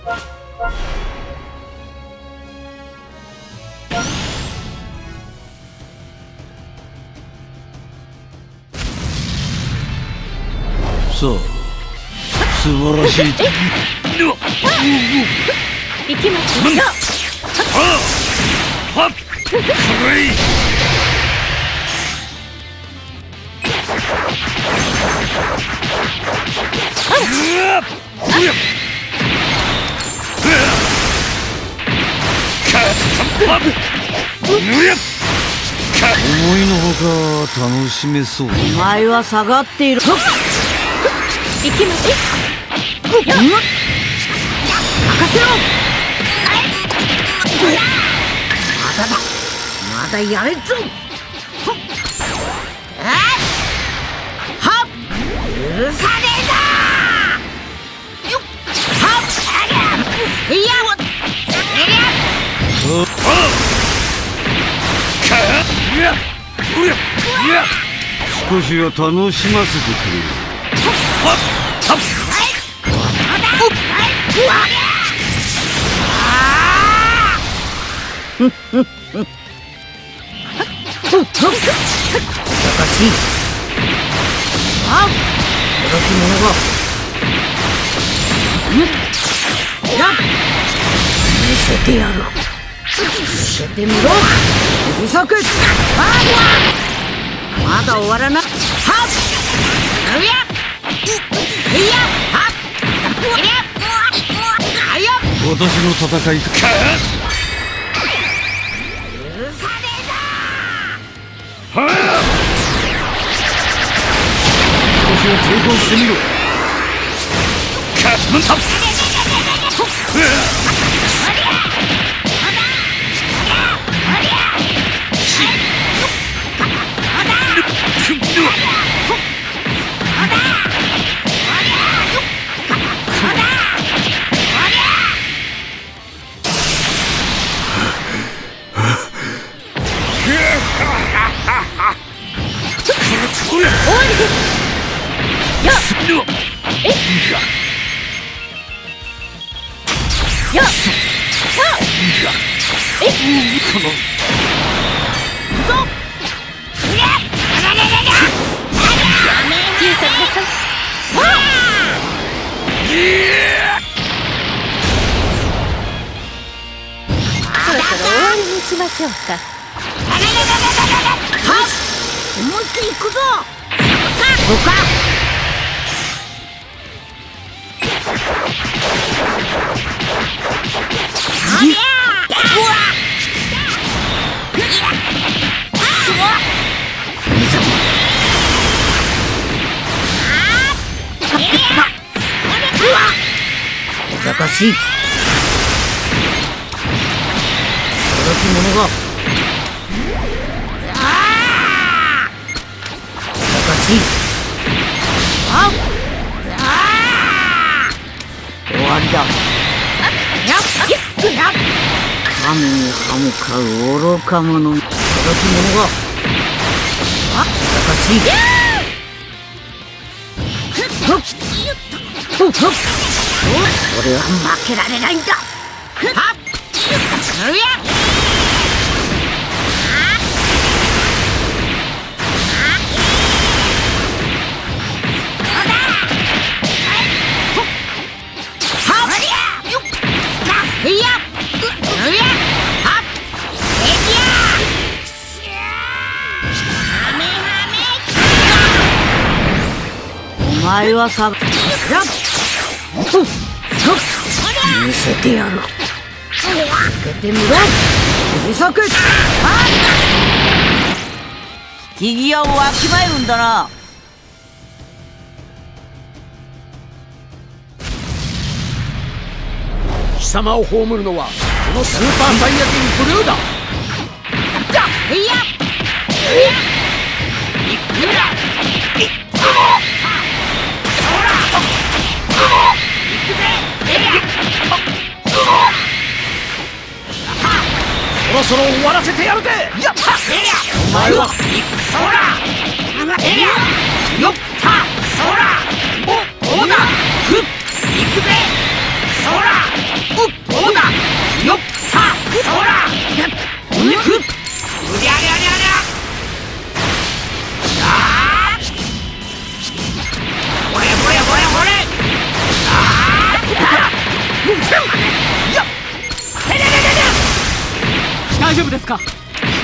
さあ、素晴らしい。 行きますよ。 はっ、これい。思いのほか楽しめそう。 お前は下がっている。 行きますよ。 任せろ。まだだ、まだやれぞ。はっ、許さねえぞ。よっ、はっ、いや、 少しは楽しませてくれ。はっ、はっ、 おかしい。あっ、驚き者が。見せてやる。見せてみろ。不足。まだ終わらない。はっ、いや、いや、はっ、いや、あや、 私の戦いか。 許さねえぞ。 はあ、少しは抵抗してみろ。カスマンタ。 しましょうか。 はっ、思いっきり行くぞ。ここか。難しい。驚き者が。難しい。終わりだ。神に歯向かう愚か者。驚き者が。難しい。俺は負けられないんだ。はっ、お前はさ、見せてやる。開けてみろ。利息。引き際をわきまえるんだな。 貴様を葬るのはこのスーパーサイヤ人ブルーだ。 いや、 そろそろ終わらせてやるぜ。やった。お前はそらよっそらおだふっ行くぜそら大丈夫ですか。こ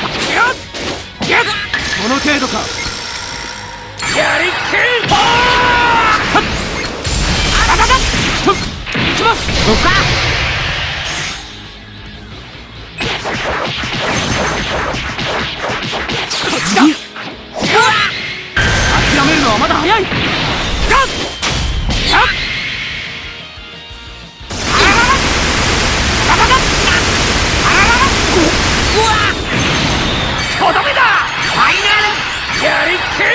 の程度か。やりきる。いきます。 どうか。 こっちだ。諦めるのはまだ早い。とどめだ。ファイナルやりきる。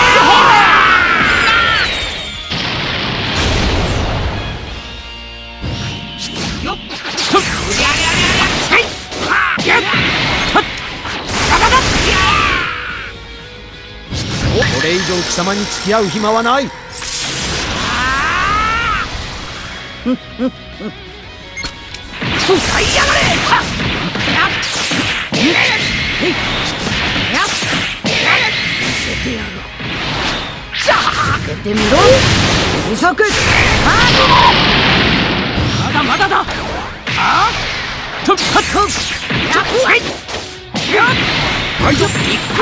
これ以上貴様に付き合う暇はない。使いやがれ。 開けてみろ。不足。 まだまだだ。とっはっはいはいと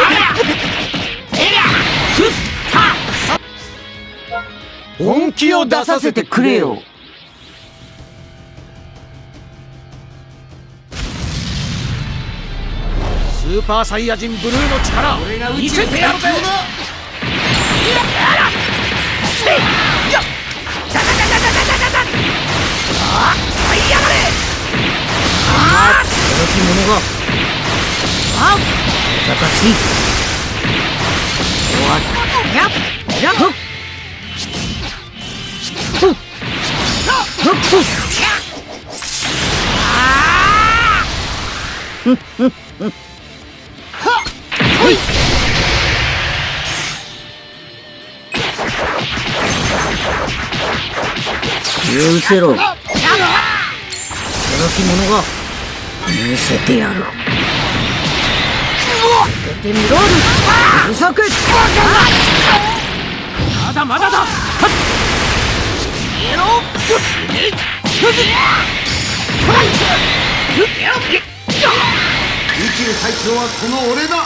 本気を出させてくれよ。 スーパーサイヤ人ブルーの力見せてやるぜ。 驚き者が。難しい。終わり。許せろ。驚き者が。見せてやる。開けてみろ。不足。 まだまだだ。 宇宙最強はこの俺だ。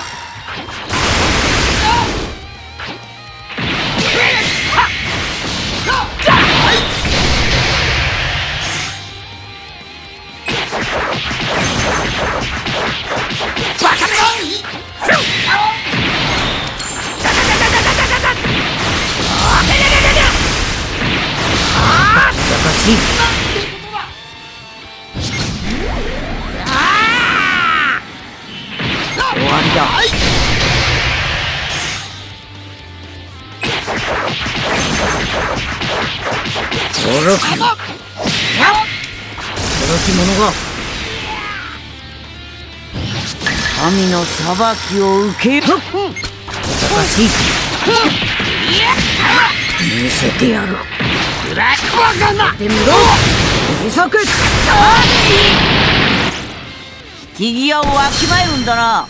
終わりだ。驚き者が。神の裁きを受ける。難しい。見せてやる。やってみろ。不足。引き際をわきまえるんだな。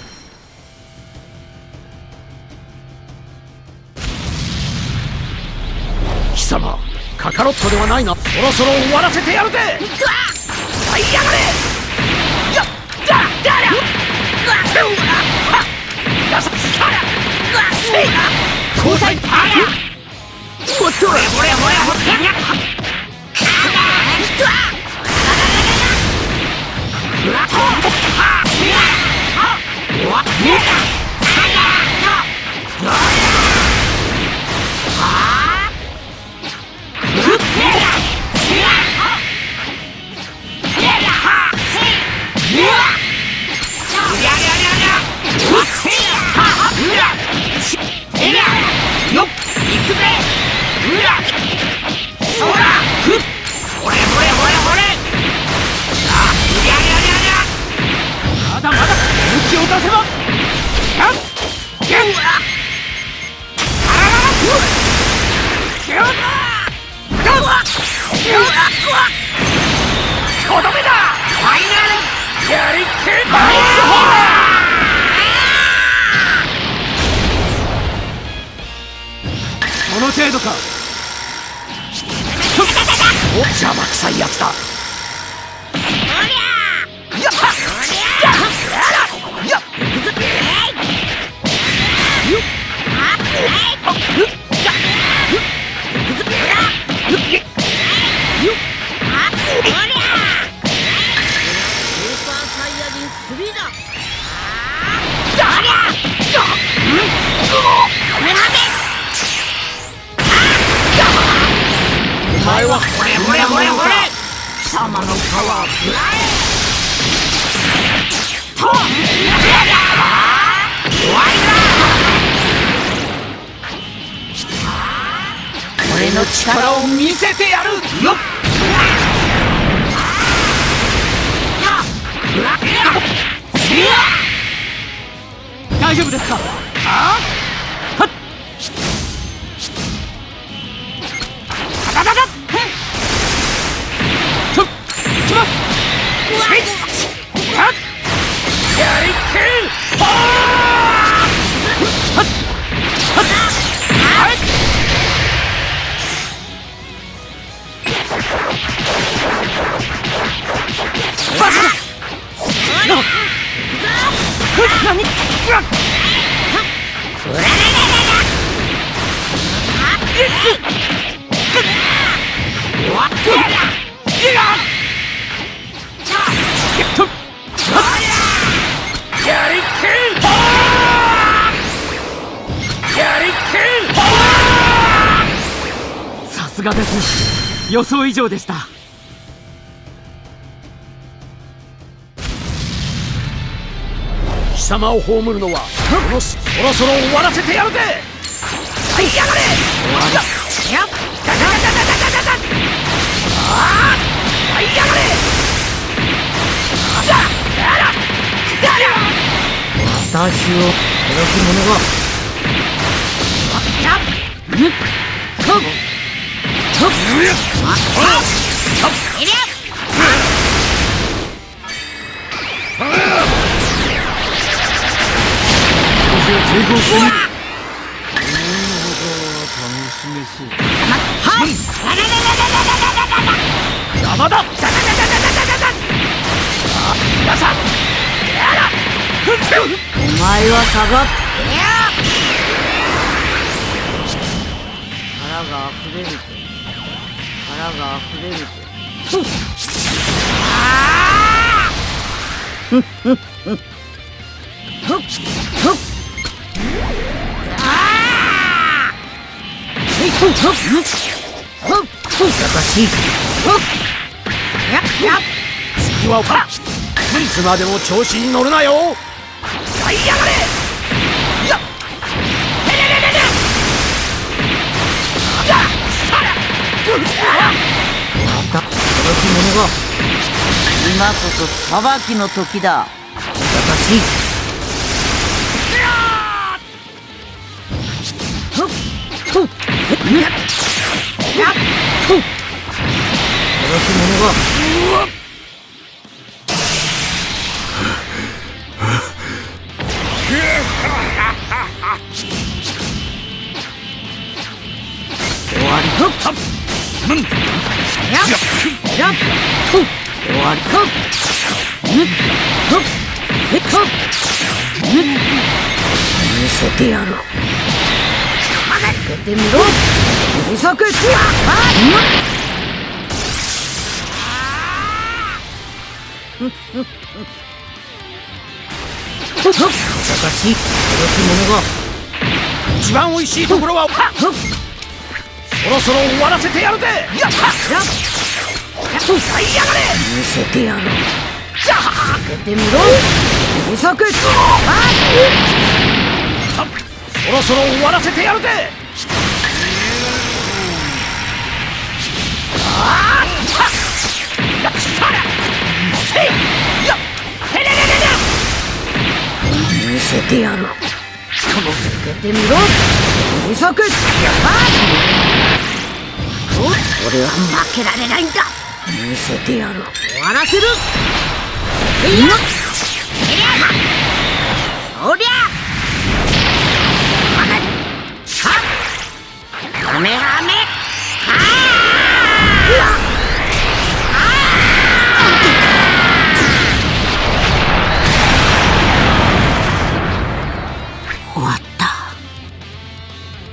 貴様カカロットではないな。そろそろ終わらせてやるぜ。はいやがれ。交代。おっと。まだまだ本気を出せば。とどめだ。ファイナルやりきる。この程度か。お邪魔くさいやつだ。 はと終わりだ。俺の力を見せてやる。よっ大丈夫ですか？ あはっだだだとっきますやりきるはっはっはいさすがです。予想以上でした。貴様を葬るのはこのそろそろ終わらせてやるぜ。はいやがれ。 やっはいやがれ。 私を殺す者が成功してみる。楽しめそう。 邪魔だ。皆さんお前は下がっ腹が溢れると腹が溢れる次はいつまでも調子に乗るなよ。はいやがれ。やっまた殺す者が今こそ裁きの時だ。私殺す者が終わりと終わりと見せてやる。開けてみろ見作私殺す者が一番おいしいところはそろそろ終わらせてやるぜ。やっはいやがれ。 見せてやる。開けてみろ見作そろそろ終わらせてやるぜ。 見せてやる。開けてみろ見作俺は負けられないんだ。見せてやる。終わらせる。